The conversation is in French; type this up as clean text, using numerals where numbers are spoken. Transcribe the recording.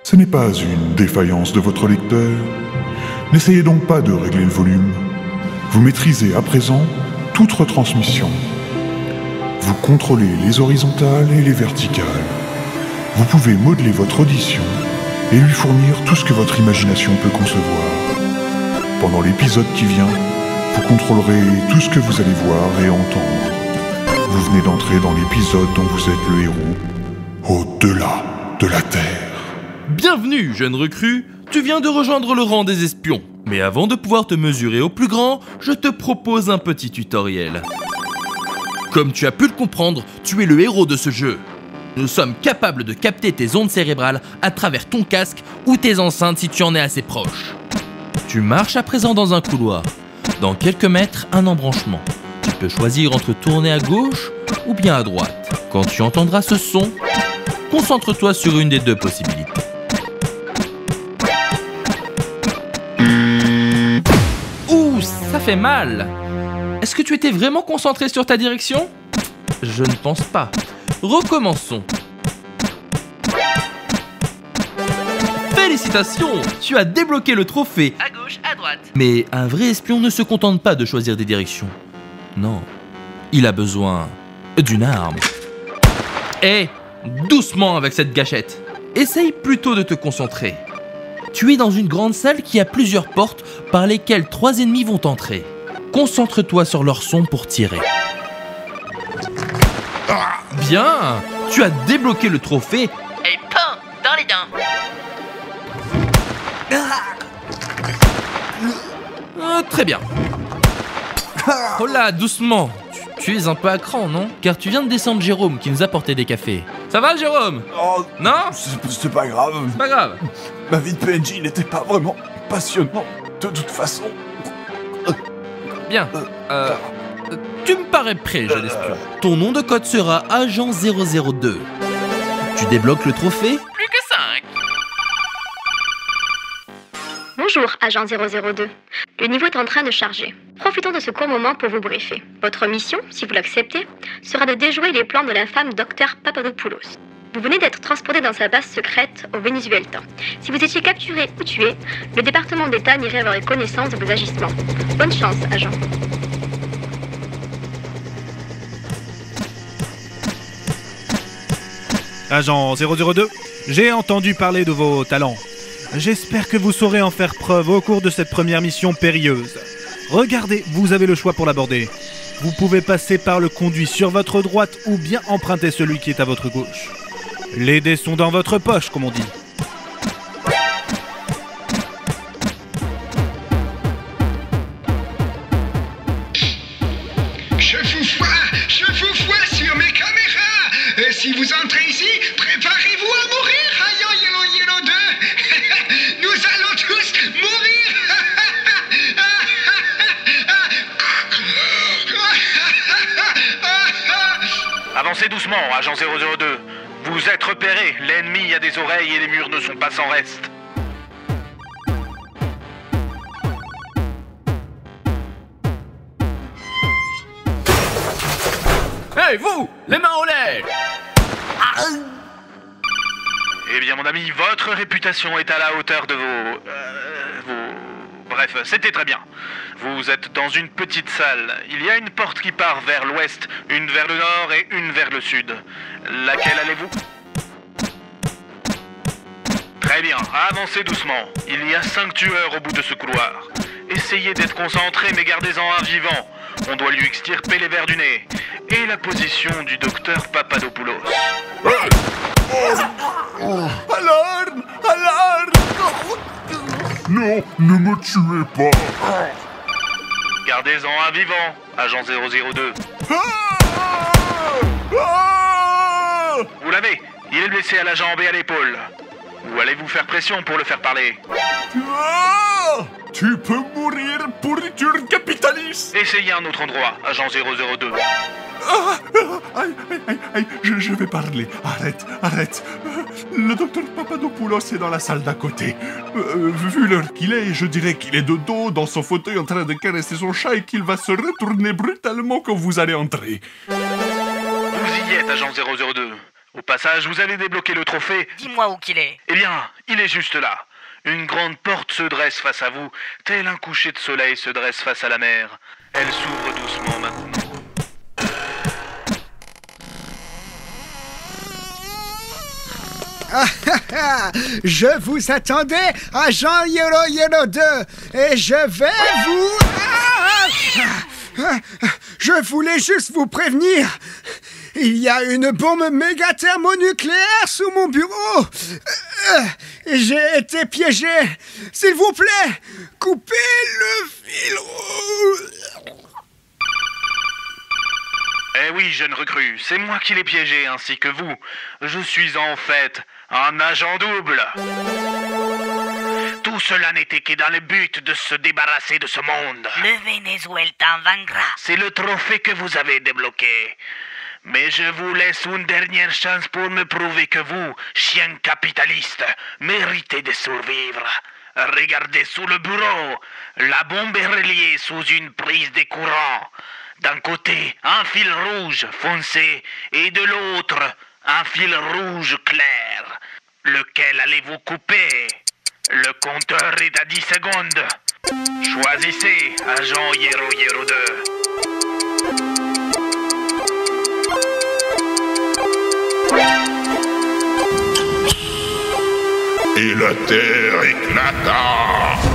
Ce n'est pas une défaillance de votre lecteur. N'essayez donc pas de régler le volume. Vous maîtrisez à présent toute retransmission. Vous contrôlez les horizontales et les verticales. Vous pouvez modeler votre audition et lui fournir tout ce que votre imagination peut concevoir. Pendant l'épisode qui vient, vous contrôlerez tout ce que vous allez voir et entendre. Vous venez d'entrer dans l'épisode dont vous êtes le héros, au-delà de la Terre. Bienvenue, jeune recrue, tu viens de rejoindre le rang des espions. Mais avant de pouvoir te mesurer au plus grand, je te propose un petit tutoriel. Comme tu as pu le comprendre, tu es le héros de ce jeu. Nous sommes capables de capter tes ondes cérébrales à travers ton casque ou tes enceintes si tu en es assez proche. Tu marches à présent dans un couloir. Dans quelques mètres, un embranchement. Tu peux choisir entre tourner à gauche ou bien à droite. Quand tu entendras ce son, concentre-toi sur une des deux possibilités. Ouh, ça fait mal! Est-ce que tu étais vraiment concentré sur ta direction? Je ne pense pas. Recommençons. Félicitations! Tu as débloqué le trophée. À gauche, à droite. Mais un vrai espion ne se contente pas de choisir des directions. Non, il a besoin d'une arme. Hé, doucement avec cette gâchette. Essaye plutôt de te concentrer. Tu es dans une grande salle qui a plusieurs portes par lesquelles 3 ennemis vont entrer. Concentre-toi sur leur son pour tirer. Bien, tu as débloqué le trophée. Et pain dans les dents. Très bien. Oh là, doucement. Tu es un peu à cran, non? Car tu viens de descendre Jérôme qui nous a porté des cafés. Ça va, Jérôme? Oh, Non? c'est pas grave. C'est pas grave. Ma vie de PNJ n'était pas vraiment passionnante de toute façon. Bien. Tu me parais prêt, jeune espion. Ton nom de code sera Agent 002. Tu débloques le trophée? Plus que 5. Bonjour, agent 002. Le niveau est en train de charger. Profitons de ce court moment pour vous briefer. Votre mission, si vous l'acceptez, sera de déjouer les plans de l'infâme Dr Papadopoulos. Vous venez d'être transporté dans sa base secrète au Venezuela. Si vous étiez capturé ou tué, le département d'État n'irait avoir connaissance de vos agissements. Bonne chance, agent. Agent 002, j'ai entendu parler de vos talents. J'espère que vous saurez en faire preuve au cours de cette première mission périlleuse. Regardez, vous avez le choix pour l'aborder. Vous pouvez passer par le conduit sur votre droite ou bien emprunter celui qui est à votre gauche. Les dés sont dans votre poche, comme on dit. Je vous vois sur mes caméras. Si vous entrez ici, préparez-vous à mourir, Agent 002. Nous allons tous mourir. Avancez doucement, agent 002. Vous êtes repéré, l'ennemi a des oreilles et les murs ne sont pas sans reste. Hey, vous! Les mains en l'air! Eh bien, mon ami, votre réputation est à la hauteur de vos... Bref, c'était très bien. Vous êtes dans une petite salle. Il y a une porte qui part vers l'ouest, une vers le nord et une vers le sud. Laquelle allez-vous? Très bien, avancez doucement. Il y a 5 tueurs au bout de ce couloir. Essayez d'être concentré, mais gardez-en un vivant. On doit lui extirper les vers du nez. Et la position du docteur Papadopoulos. Alarme! Alarme! Non, ne me tuez pas. Gardez-en un vivant, agent 002. Vous l'avez, il est blessé à la jambe et à l'épaule. Ou allez-vous faire pression pour le faire parler? Tu peux mourir, pourriture capitaliste! Essayez un autre endroit, agent 002. Je vais parler. Arrête. Le docteur Papadopoulos est dans la salle d'à côté. Vu l'heure qu'il est, je dirais qu'il est de dos dans son fauteuil en train de caresser son chat et qu'il va se retourner brutalement quand vous allez entrer. Vous y êtes, agent 002. Au passage, vous avez débloqué le trophée. Dis-moi où qu'il est. Eh bien, il est juste là. Une grande porte se dresse face à vous, tel un coucher de soleil se dresse face à la mer. Elle s'ouvre doucement maintenant. Je vous attendais, agent Yellow 2, et je vais vous... Je voulais juste vous prévenir. Il y a une bombe méga thermonucléaire sous mon bureau. J'ai été piégé. S'il vous plaît, coupez le fil rouge. Eh oui, jeune recrue, c'est moi qui l'ai piégé ainsi que vous. Je suis en fait un agent double. Tout cela n'était que dans le but de se débarrasser de ce monde. Le Venezuela t'en vaincra. C'est le trophée que vous avez débloqué. Mais je vous laisse une dernière chance pour me prouver que vous, chien capitaliste, méritez de survivre. Regardez sous le bureau. La bombe est reliée sous une prise de courant. D'un côté, un fil rouge foncé et de l'autre, un fil rouge clair. Lequel allez-vous couper? Le compteur est à 10 secondes. Choisissez, agent Yero 2. Et la terre éclata.